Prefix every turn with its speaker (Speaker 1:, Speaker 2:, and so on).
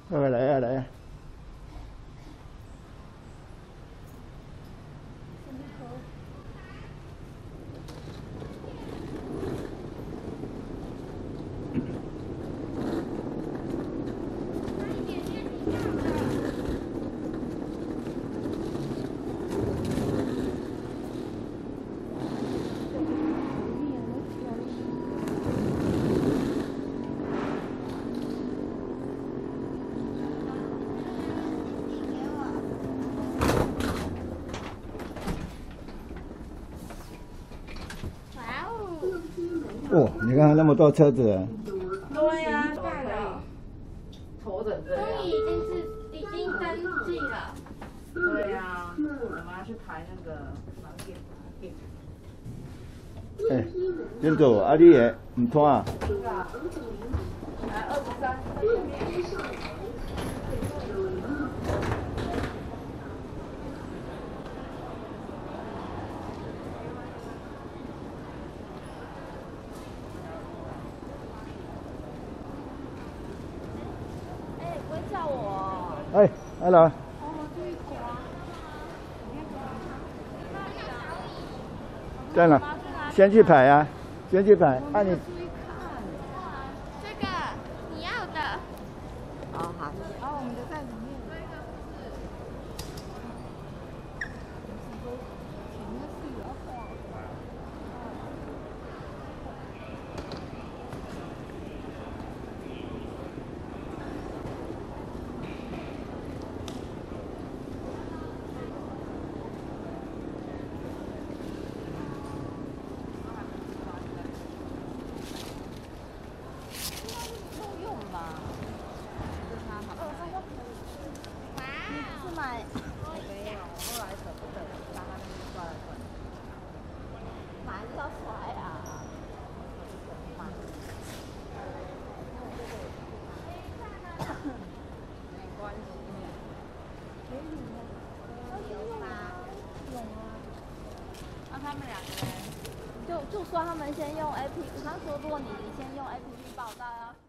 Speaker 1: 来啊来啊！哦，你看那么多车子。
Speaker 2: 对呀，办了。头等这样。
Speaker 3: 终于已经登记了。
Speaker 2: 对呀，我们要去排那个房店。
Speaker 1: 哎，真做啊！你也唔拖啊？
Speaker 2: 来23。
Speaker 3: 不会叫我。
Speaker 1: 哎，hello。在哪？先去排啊，先去排。啊你。
Speaker 3: 这个你要的。
Speaker 4: 哦好。然后我们的在里面。
Speaker 3: 买。
Speaker 4: 没有，后来舍不得，把它抓来转。
Speaker 3: 买就要甩啊！
Speaker 4: 没关系。
Speaker 3: 有吗？有啊。
Speaker 4: 那他们两个人
Speaker 3: 就说他们先用 APP，他说如果你先用 APP 报到要。